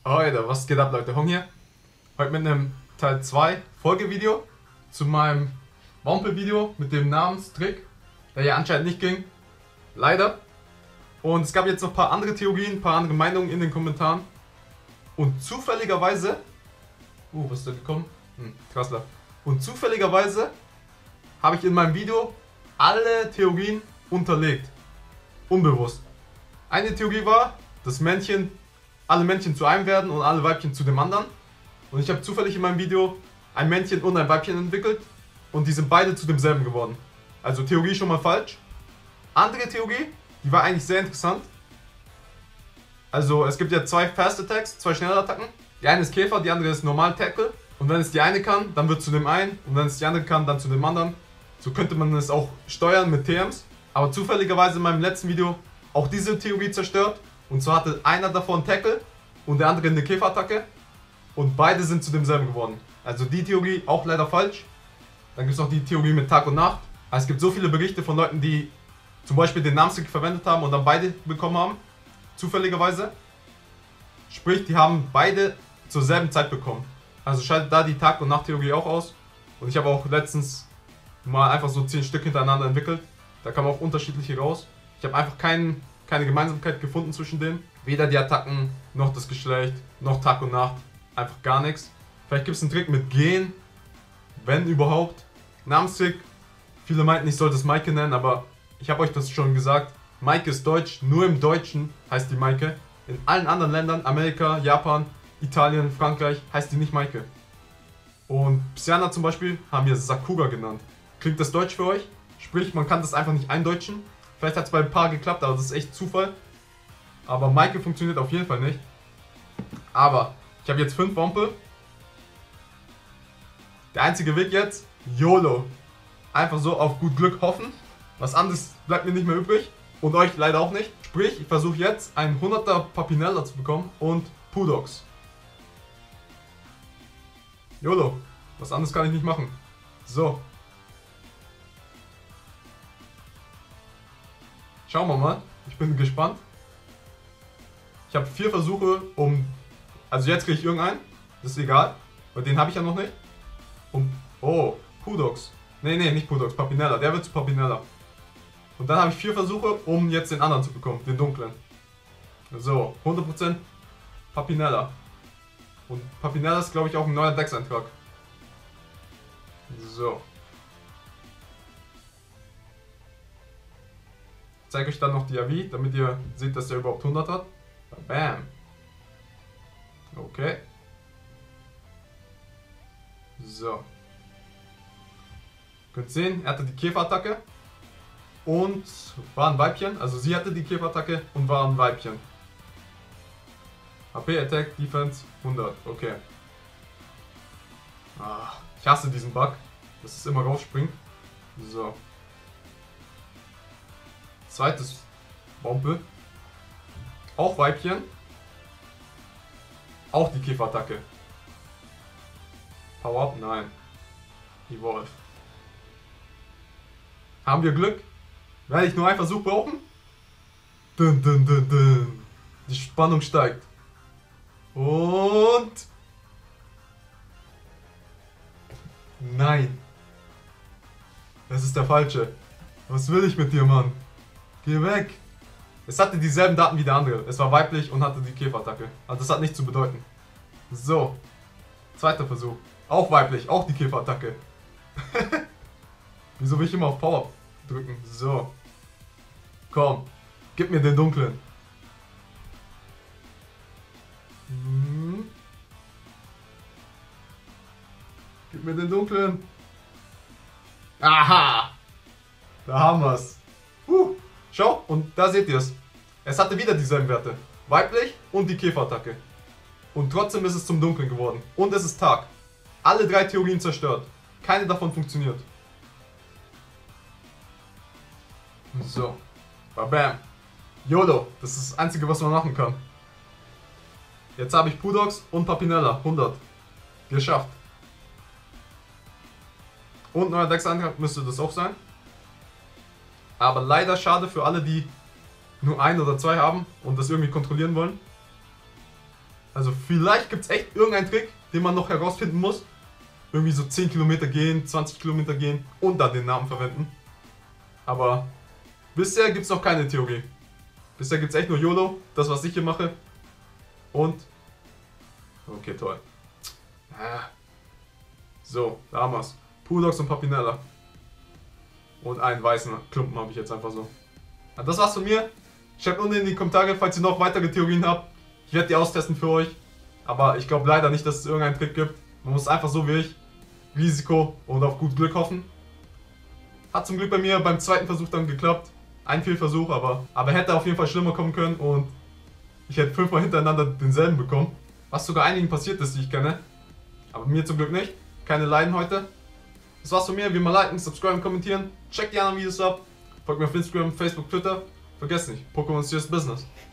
Alter, was geht ab, Leute? Hong hier. Heute mit einem Teil 2 Folgevideo zu meinem Wampel-Video mit dem Namenstrick, der ja anscheinend nicht ging. Leider. Und es gab jetzt noch ein paar andere Theorien, ein paar andere Meinungen in den Kommentaren. Und zufälligerweise... was ist da gekommen? Krassler. Und zufälligerweise habe ich in meinem Video alle Theorien unterlegt. Unbewusst. Eine Theorie war, dass alle Männchen zu einem werden und alle Weibchen zu dem anderen. Und ich habe zufällig in meinem Video ein Männchen und ein Weibchen entwickelt und die sind beide zu demselben geworden. Also Theorie schon mal falsch. Andere Theorie, die war eigentlich sehr interessant. Also es gibt ja zwei Fast Attacks, zwei Schnellattacken. Die eine ist Käfer, die andere ist Normal Tackle. Und wenn es die eine kann, dann wird zu dem einen. Und wenn es die andere kann, dann zu dem anderen. So könnte man es auch steuern mit TMs. Aber zufälligerweise in meinem letzten Video auch diese Theorie zerstört. Und zwar hatte einer davon Tackle und der andere eine Käferattacke. Und beide sind zu demselben geworden. Also die Theorie auch leider falsch. Dann gibt es noch die Theorie mit Tag und Nacht. Also es gibt so viele Berichte von Leuten, die zum Beispiel den Namenstrick verwendet haben und dann beide bekommen haben. Zufälligerweise. Sprich, die haben beide zur selben Zeit bekommen. Also schaltet da die Tag- und Nacht-Theorie auch aus. Und ich habe auch letztens mal einfach so 10 Stück hintereinander entwickelt. Da kamen auch unterschiedliche raus. Ich habe einfach keine Gemeinsamkeit gefunden zwischen denen. Weder die Attacken, noch das Geschlecht, noch Tag und Nacht. Einfach gar nichts. Vielleicht gibt es einen Trick mit Gehen. Wenn überhaupt. Namenstrick. Viele meinten, ich sollte es Maike nennen, aber ich habe euch das schon gesagt. Maike ist deutsch, nur im Deutschen heißt die Maike. In allen anderen Ländern, Amerika, Japan, Italien, Frankreich, heißt die nicht Maike. Und Psyana zum Beispiel haben wir Sakura genannt. Klingt das deutsch für euch? Sprich, man kann das einfach nicht eindeutschen. Vielleicht hat es bei ein paar geklappt, aber das ist echt Zufall. Aber Maike funktioniert auf jeden Fall nicht. Aber ich habe jetzt 5 Wampel. Der einzige Weg jetzt, YOLO. Einfach so auf gut Glück hoffen. Was anderes bleibt mir nicht mehr übrig. Und euch leider auch nicht. Sprich, ich versuche jetzt einen 100er Papinella zu bekommen und Pudox. YOLO. Was anderes kann ich nicht machen. So. Schauen wir mal. Ich bin gespannt. Ich habe 4 Versuche, also jetzt kriege ich irgendeinen. Das ist egal. Weil den habe ich ja noch nicht. Oh, Pudox. Nee, nicht Pudox. Papinella. Der wird zu Papinella. Und dann habe ich 4 Versuche, um jetzt den anderen zu bekommen. Den dunklen. So, 100% Papinella. Und Papinella ist, glaube ich, auch ein neuer Dex-Eintrag. So. Ich zeige euch dann noch die AV, damit ihr seht, dass er überhaupt 100 hat. Bam. Okay. So. Könnt sehen, er hatte die Käferattacke und war ein Weibchen. Also sie hatte die Käferattacke und war ein Weibchen. HP, Attack, Defense 100. Okay. Ich hasse diesen Bug, dass es immer rausspringt. So. Zweites Wampel. Auch Weibchen. Auch die Käferattacke. Power Up? Nein. Evolve. Haben wir Glück? Werde ich nur einen Versuch brauchen? Dun, dun, dun, dun. Die Spannung steigt. Und... Nein. Das ist der falsche. Was will ich mit dir, Mann? Geh weg. Es hatte dieselben Daten wie der andere. Es war weiblich und hatte die Käferattacke. Also das hat nichts zu bedeuten. So. Zweiter Versuch. Auch weiblich, auch die Käferattacke. Wieso will ich immer auf Power drücken? So. Komm. Gib mir den dunklen. Gib mir den dunklen. Aha. Da haben wir's. Schau, und da seht ihr es. Es hatte wieder dieselben Werte. Weiblich und die Käferattacke. Und trotzdem ist es zum Dunklen geworden. Und es ist Tag. Alle 3 Theorien zerstört. Keine davon funktioniert. So. Bam. YOLO. Das ist das Einzige, was man machen kann. Jetzt habe ich Pudox und Papinella. 100. Geschafft. Und neuer Dex-Eintrag müsste das auch sein. Aber leider schade für alle, die nur 1 oder 2 haben und das irgendwie kontrollieren wollen. Also vielleicht gibt es echt irgendeinen Trick, den man noch herausfinden muss. Irgendwie so 10 Kilometer gehen, 20 Kilometer gehen und dann den Namen verwenden. Aber bisher gibt es noch keine Theorie. Bisher gibt es echt nur YOLO, das was ich hier mache. Und... Okay, toll. So, da haben wir's. Pudox und Papinella. Und einen weißen Klumpen habe ich jetzt einfach so. Das war's von mir. Schreibt unten in die Kommentare, falls ihr noch weitere Theorien habt. Ich werde die austesten für euch. Aber ich glaube leider nicht, dass es irgendeinen Trick gibt. Man muss einfach so wie ich Risiko und auf gut Glück hoffen. Hat zum Glück bei mir beim zweiten Versuch dann geklappt. Ein Fehlversuch, aber hätte auf jeden Fall schlimmer kommen können und ich hätte 5-mal hintereinander denselben bekommen. Was sogar einigen passiert ist, die ich kenne. Aber mir zum Glück nicht. Keine Leiden heute. Das war's von mir. Wie immer liken, subscriben, kommentieren. Checkt die anderen Videos ab. Folgt mir auf Instagram, Facebook, Twitter. Vergesst nicht, Pokémon ist Business.